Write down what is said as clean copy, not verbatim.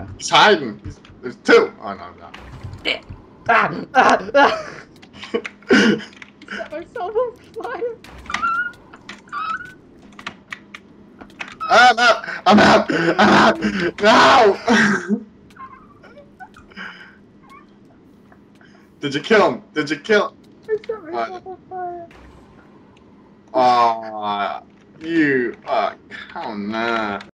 He's hiding. There's two. Oh no, no. Set myself on fire. I'm out. I'm out. I'm out. No. Did you kill him? Did you kill him? I set myself on fire. Oh, you. Oh, no.